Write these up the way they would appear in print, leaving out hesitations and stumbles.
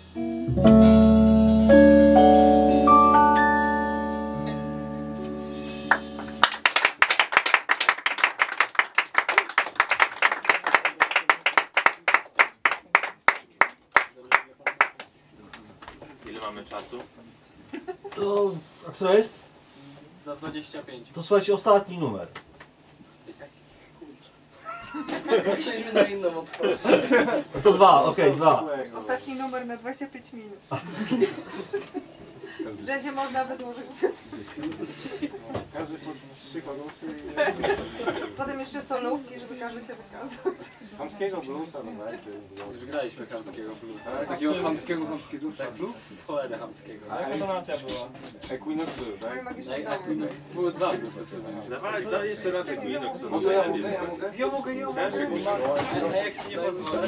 Ile mamy czasu? To, a która jest? Za 25. To słuchajcie, ostatni numer. Patrzyliśmy na inną otwartą. To dwa, okej, dwa. Ostatni numer na 25 minut. Będzie można wydłużyć Każdy po 3 chorusy i... Potem jeszcze solówki, żeby każdy się wykazał. Chamskiego bluesa, no dajcie. Już graliśmy chamskiego bluesa. Takiego chamskiego dusza. Tak, w cholerę chamskiego. A jaka tonacja była? Equinox był, tak? Moje magiczne Equinox. Były dwa bluesy w sumie. Dawaj jeszcze raz Equinox. No to ja mogę. Chcesz Equinox? A jak ci nie pozwolę?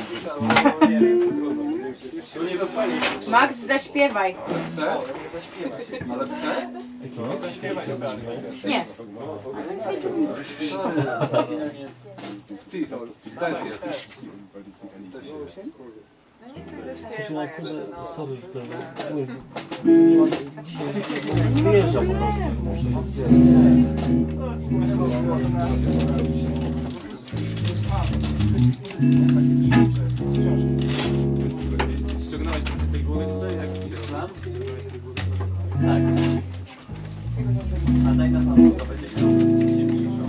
Tu nie dostanie. Max, zaśpiewaj. Chce? Ale chce? Nie. Cis, też jest. No niech ktoś zaśpiewa jeszcze, no. Sorry, nie ma dzisiaj nie wyjeżdża po prostu. Ściągnąłeś trochę tej góry tutaj? Jak się szlam? Tak. A daj na sam, to będzie się mniejszą.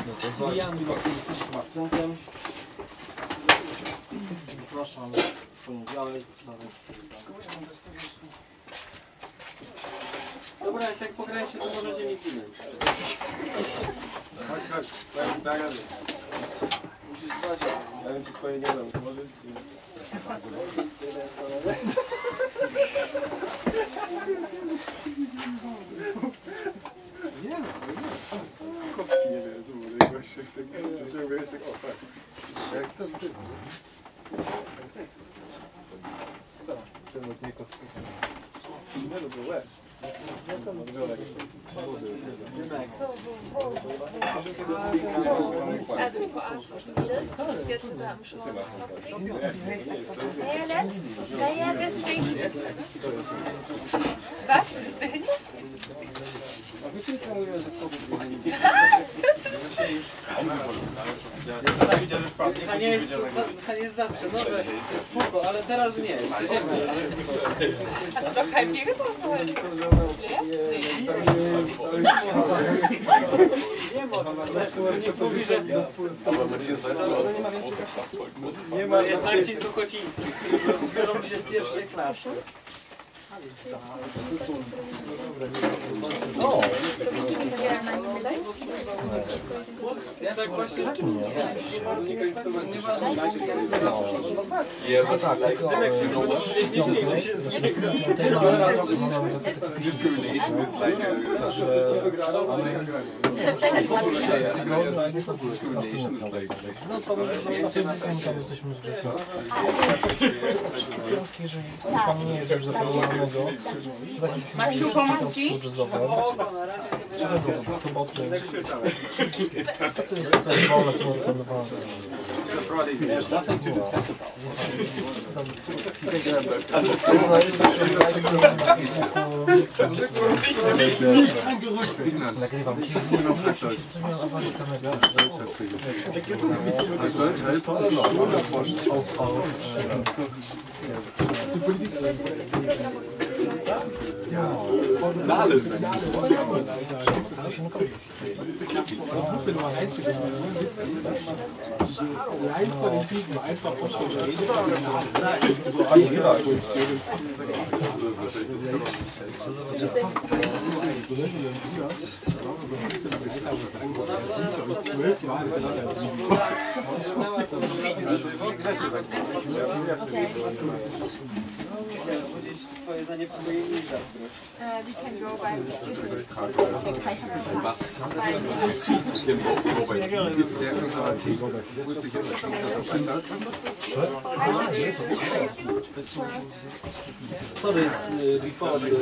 No to zwijamy akcentem. Zapraszam w poniedziałek. Dobra, jak tak pograjcie, to możecie mi ginąć. Chodź, daj radę. Musisz spać, ja bym ci swoje nie dam. Może? Nie, kostki nie wiem, tu może goście, że jest tak, o tak. Jak to ten od tej kostki. Nie, to był łez. Also die Vorabend, jetzt sind wir am Schnorren. Naja, deswegen. Was? To nie jest zawsze, może spoko, ale teraz nie. Hast du doch kein Bier getrunken heute? Nie ma, jest Marcin Suchociński. Biorą się z pierwszej klasy. Ja tak właśnie jesteśmy zgrzeczni. Jeżeli pan nie jest już zaprogramowanego, Maksiu, pomóc ci? sobotę. To jest wolne, co zaplanowane. Nagrywam. swoje zanieprzyjemne We can go by Sorry, it's before the...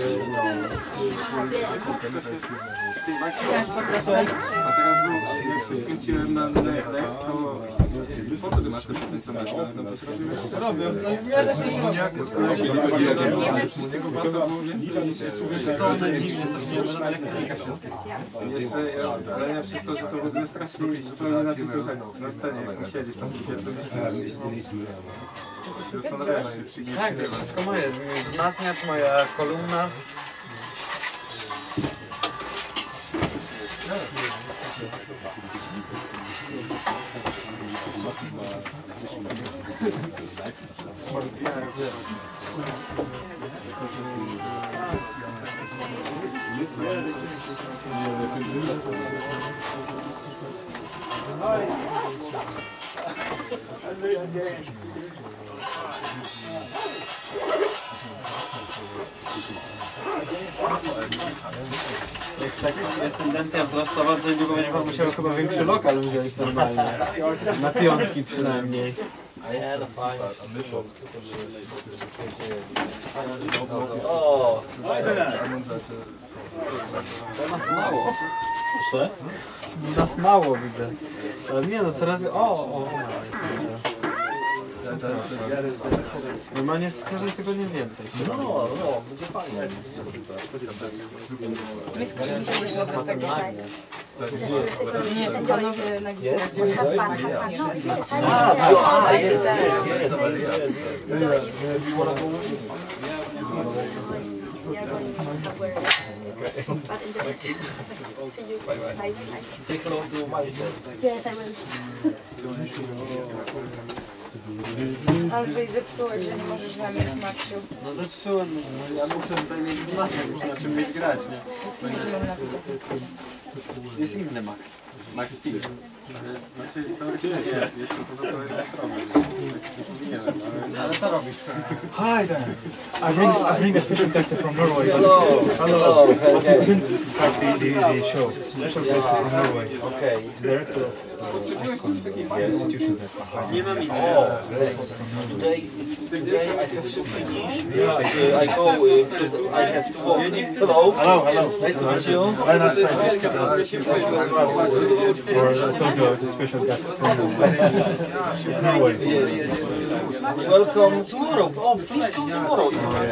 A teraz jak się skręciłem na nerwach, to po co ty masz te potencjalne? No to się robię. Ale ja przez to, że to w ogóle strasznie zupełnie inaczej słuchać na scenie, jak tam siedzisz, tam zastanawiałem się przyjdzie. Tak, to jest wszystko moje. Wzmacniacz, moja kolumna. Jak tak jest tendencja wzrostowa, to niedługo będzie pan musiał chyba większy lokal wziąć normalnie. Na piątki przynajmniej. Nie, no fajnie. O! To nas mało. Proszę? Nas mało widzę. Ale nie no, teraz... O! Normalnie z każdej tygodnia więcej. No, będzie fajnie. My skończyliśmy jeszcze do tego. Nie, panowie na górze. Jest. Say hello to myself. Yes, I will. Andrzej, zepsułeś, że nie możesz zamieć Maksiu. No zepsułem, ja muszę tutaj mieć Maxa, muszę na czym mieć grać, nie? Jest inny Max. Max Steel. Znaczy, teoretycznie jest to poza to elektrowym. Ale to robisz. Hi there. I bring a special guest from Norway. Hello. Hello. Okay. Catch the show. Special guest from Norway. Okay. Director of institution. Nie mam innego. Oh, great. Today I have to finish. I go because I have to walk. Hello. Hello. Nice to meet you. Very nice. For Tojo, the special guest from Norway. Welcome tomorrow. Oh, please come tomorrow.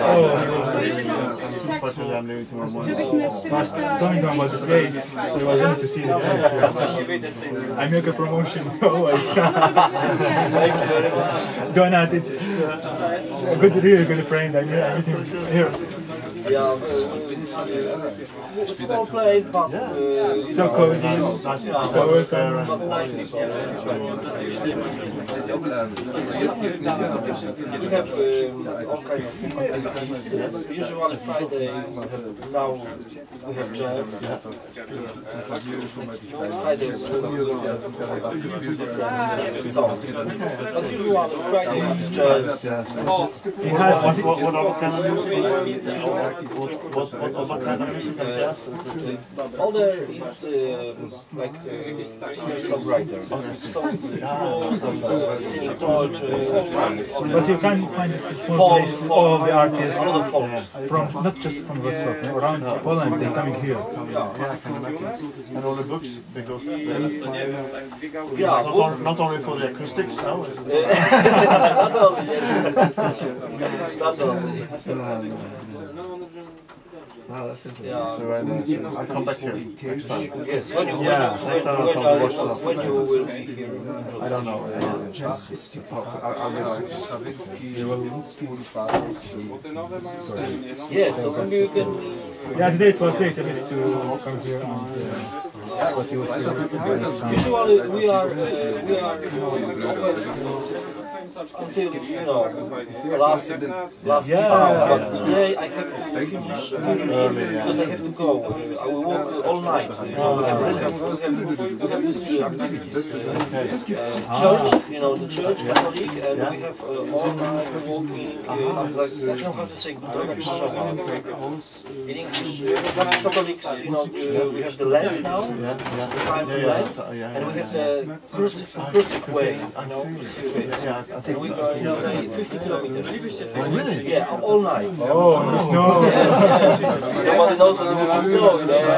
Was coming on about the days, so I was able to see the guys. I make a promotion always. Donat, it's a really good friend. I meet him here. Yeah, small place, but So cozy, so welcome. but nice people. We have all kind of activities. Usually Friday, now we have jazz. Friday is songs. But usually Friday is jazz. He has What kind of music and jazz? Other is like singer-songwriter. Some singing poetry. But you can find this place for all the artists from not just from Wrocław, around Poland. They're coming here. Yeah, I can imagine. And all the books, because not only for the acoustics now. Not only, yes. Not only. Wow, that's interesting. Yeah. So I'll come back here next time. Yes, when you Next time I'll come to Wrocław. when you will be here. I don't know. Yes, so maybe you can. Yeah, today it was late a bit to come here. But you will see. Usually we are open until last summer. But today I have to finish early because I have to go. I will walk all night. We have these activities. Church, the church Catholic, and we have all night walking. I don't know how to say droga krzyżowa. In English, Catholics, we have the Lent now. And we have the crucifixion way, and we go 50 kilometers. Yeah, all night. Oh, the snow. Nobody knows that there is snow.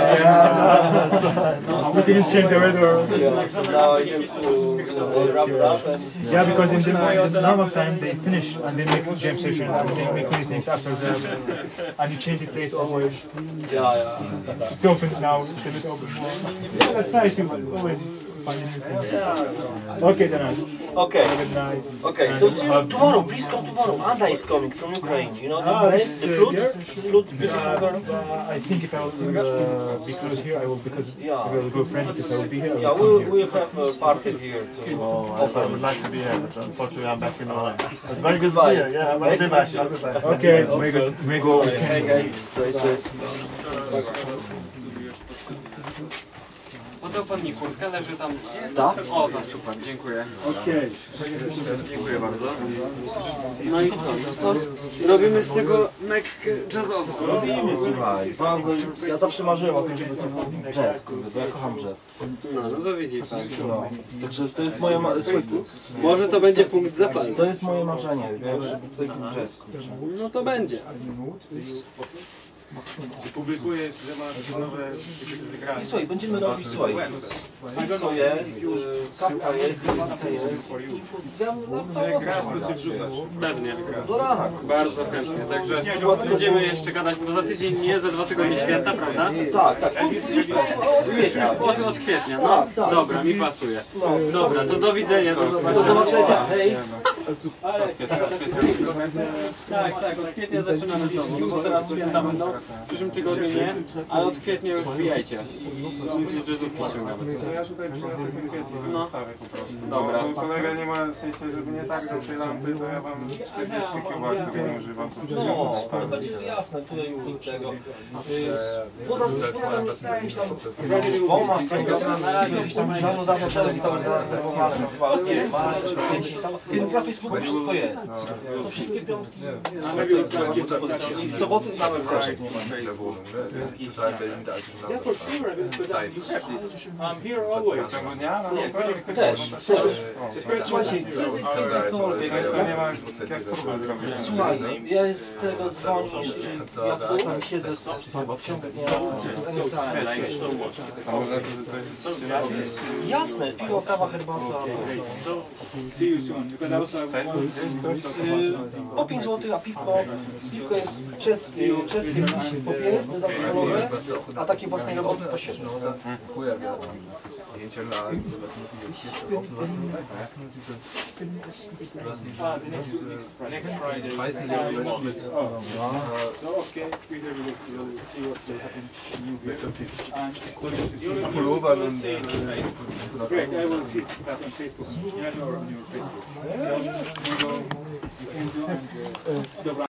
We didn't change the weather. So now I have to wrap it up. Yeah, because in the normal time they finish and they make jam session and they make many things after that. And you change the place always. Yeah. It's open now, it's a bit open more. Yeah, that's nice, you always find new things. Okay, then. Okay. Good night. Okay, so see you tomorrow. Please come tomorrow. Anna is coming from Ukraine. You know the flute? The flute, beautiful girl. I think if I will be close here, I will, because I will go friend, if I will be here. Yeah, we'll have a party here too. Oh, I would like to be here, but unfortunately I'm back in Norway. But very good to Goodbye. be here. Yeah, I'll be back. I'll be back. Okay, may go. Podał pan mi kurtkę, leży tam. Tak? O, to super, dziękuję. Okay. Dziękuję bardzo. No i co? No to robimy z tego Mekkę jazzową. Słuchaj, bardzo, ja zawsze marzyłem o tym, żeby to był jazz, kurde, bo ja kocham jazz. No to widzi pan. No, także to jest moje Może to będzie punkt zapalny. to jest moje marzenie, wiesz, żeby tutaj był jazz, kurczę. No to będzie. Publikujesz, że masz nowe I słuchaj, będziemy robić, słuchaj, pizzo jest, kawka jest, kawka jest, ja na całą grasz, to się wrzucasz. Pewnie. do rana. Bardzo chętnie. Także będziemy jeszcze gadać, bo za tydzień nie, za 2 tygodnie święta, prawda? Tak, gdzieś od kwietnia. Od kwietnia, no. Dobra, mi pasuje. Dobra, to do widzenia. Do zobaczenia, hej. Tak, od kwietnia zaczynamy znowu, no bo teraz święta będą, w przyszłym tygodniu nie, ale od kwietnia już wbijajcie. Z jazzówki ściągamy. To ja tutaj przyniosę kwietnik do dostawy po prostu. Dobra. Bo kolega nie ma, w sensie, żeby nie tak, że tej lampy, to ja wam 40 kW, której nie używam. No, to będzie jasne, tutaj mówię tego. Poza tym jakimś tam dwoma programami, gdzieś tam dawno temu zostały zarezerwowane. Na Facebooku wszystko jest. To wszystkie piątki. W soboty nawet też nie ma. Ciągu dnia? Też. Słuchajcie, kiedykolwiek. To nie ma jak próbę zrobić. Słuchaj, ja z tego dzwonisz, ja tam siedzę w ciągu dnia. A można tu coś... Jasne, piwo, kawa, herbata. Po 5 zł, a piwko jest czeskie popielne, zapasolowe, a takie własnej roboty po 7. Next Friday. Pullover und Great, I will see that on Facebook. Yeah, or on your Facebook. So, we can do and